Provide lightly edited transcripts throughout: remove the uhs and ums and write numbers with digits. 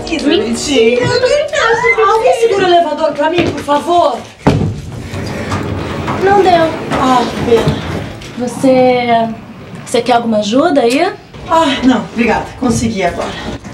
vida. Mentira! Alguém segura o elevador pra mim, por favor? Não deu. Ah, que pena. Você quer alguma ajuda aí? Ah, não, obrigada. Consegui agora.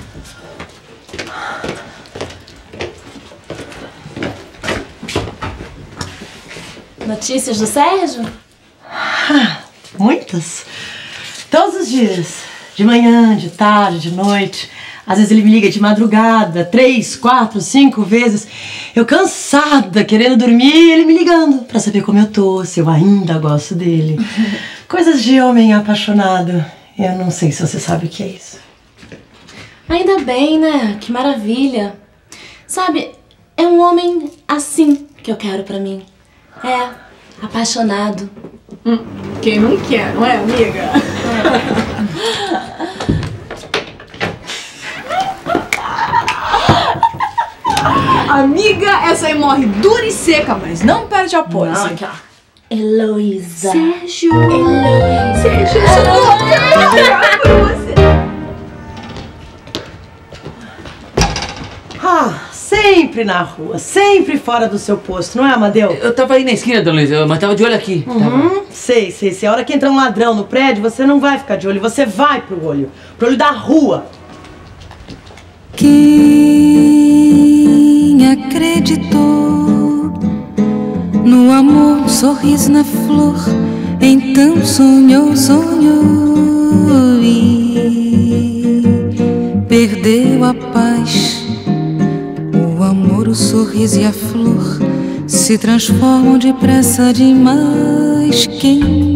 Notícias do Sérgio? Ah, muitas. Todos os dias. De manhã, de tarde, de noite. Às vezes ele me liga de madrugada, 3, 4, 5 vezes. Eu cansada, querendo dormir, e ele me ligando pra saber como eu tô, se eu ainda gosto dele. Coisas de homem apaixonado. Eu não sei se você sabe o que é isso. Ainda bem, né? Que maravilha. Sabe, é um homem assim que eu quero pra mim. É, apaixonado. Quem não quer, não é, amiga? Amiga, essa aí morre dura e seca, mas não perde apoio. Não, aqui, ó. Heloísa. Sérgio. Heloísa. Sérgio, eu sou louca por você. Ah, sempre na rua, sempre fora do seu posto, não é, Amadeu? Eu tava aí na esquina, dona Luísa, mas tava de olho aqui. Sei. A hora que entra um ladrão no prédio, você não vai ficar de olho, você vai pro olho da rua. Quem acreditou no amor, sorriso na flor, então sonhou e perdeu a paz. O amor, o sorriso e a flor se transformam depressa demais. Quem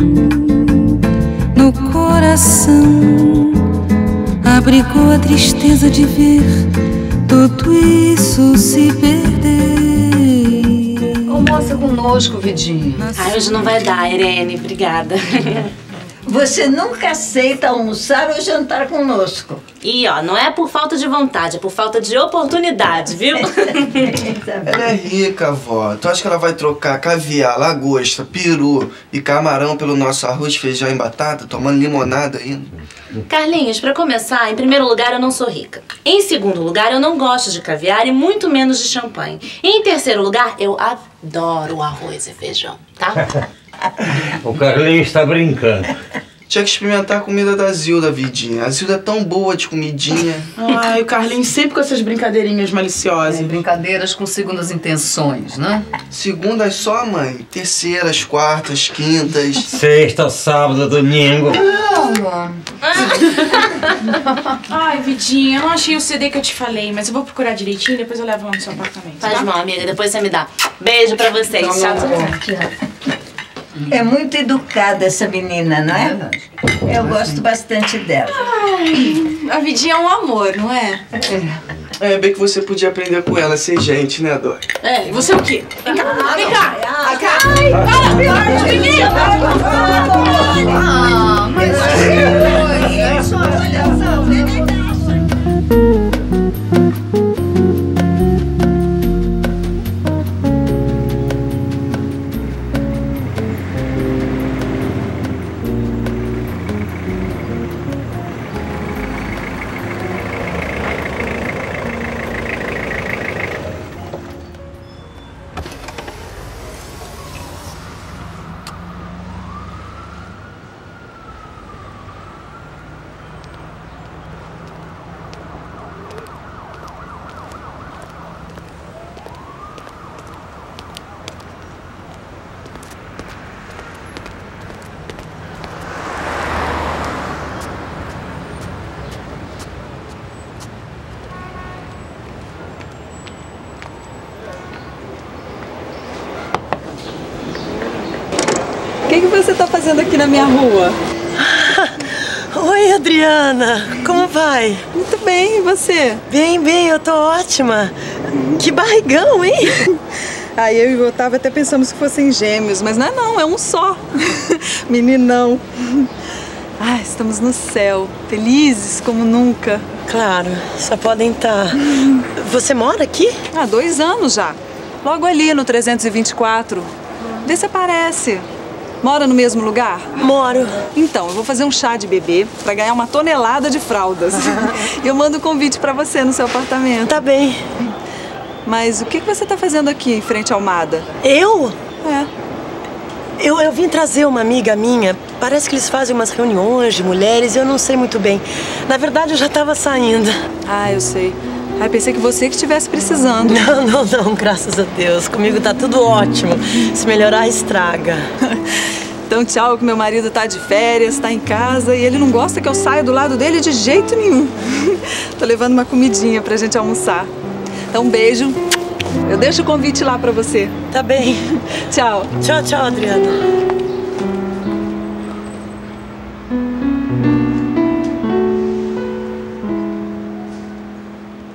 no coração abrigou a tristeza de ver tudo isso se perder. Almoça conosco, Vidinho. Ai, hoje não vai dar, Irene. Obrigada. Você nunca aceita almoçar ou jantar conosco. E ó, não é por falta de vontade, é por falta de oportunidade, viu? Ela é rica, vó. Tu acha que ela vai trocar caviar, lagosta, peru e camarão pelo nosso arroz, feijão e batata, tomando limonada ainda? Carlinhos, pra começar, em primeiro lugar, eu não sou rica. Em segundo lugar, eu não gosto de caviar e muito menos de champanhe. E em terceiro lugar, eu adoro arroz e feijão, tá? O Carlinhos tá brincando. Tinha que experimentar a comida da Zilda, Vidinha. A Zilda é tão boa de comidinha. Ai, o Carlinhos sempre com essas brincadeirinhas maliciosas. Brincadeiras com segundas intenções, né? Segundas só, mãe. Terceiras, quartas, quintas. Sexta, sábado, domingo. Ai, Vidinha, eu não achei o CD que eu te falei, mas eu vou procurar direitinho e depois eu levo lá no seu apartamento. Faz mal, amiga, depois você me dá. Beijo pra vocês. Tchau, tchau. É muito educada essa menina, não é? Eu gosto bastante dela. Ai, a Vidinha é um amor, não é? É bem que você podia aprender com ela a ser gente, né, Dói? É, e você o quê? Vem cá, vem cá. Ai, O que você tá fazendo aqui na minha rua? Oi, Adriana. Como vai? Muito bem, e você? Bem, eu tô ótima. Que barrigão, hein? Aí eu e o Otávio até pensamos que fossem gêmeos, mas não, é um só. Meninão. Ai, estamos no céu, felizes como nunca. Claro, só podem estar. Você mora aqui? Há 2 anos já. Logo ali no 324. Vê se aparece. Mora no mesmo lugar? Moro. Então, eu vou fazer um chá de bebê pra ganhar 1 tonelada de fraldas. E eu mando um convite pra você no seu apartamento. Tá bem. Mas o que você tá fazendo aqui em frente ao Mada? Eu? É. Eu vim trazer uma amiga minha. Parece que eles fazem umas reuniões de mulheres e eu não sei muito bem. Na verdade, eu já tava saindo. Ah, eu sei. Ai, pensei que você que estivesse precisando. Não, graças a Deus. Comigo tá tudo ótimo. Se melhorar, estraga. Então, tchau, que meu marido tá de férias, tá em casa e ele não gosta que eu saia do lado dele de jeito nenhum. Tô levando uma comidinha pra gente almoçar. Então, um beijo. Eu deixo o convite lá pra você. Tá bem. Tchau. Tchau, Adriana.